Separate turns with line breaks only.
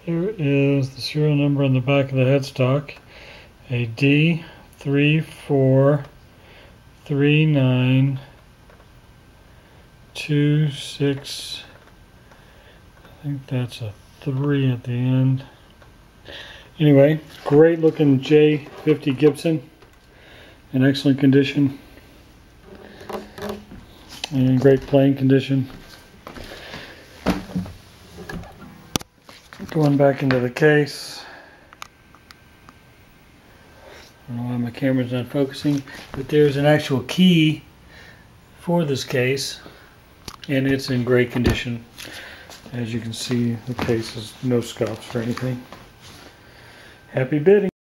There is the serial number on the back of the headstock, a D343926. I think that's a 3 at the end. Anyway, great looking J50 Gibson, in excellent condition and in great playing condition. Going back into the case. I don't know why my camera's not focusing, but there's an actual key for this case, and it's in great condition. As you can see, the case has no scuffs or anything. Happy bidding.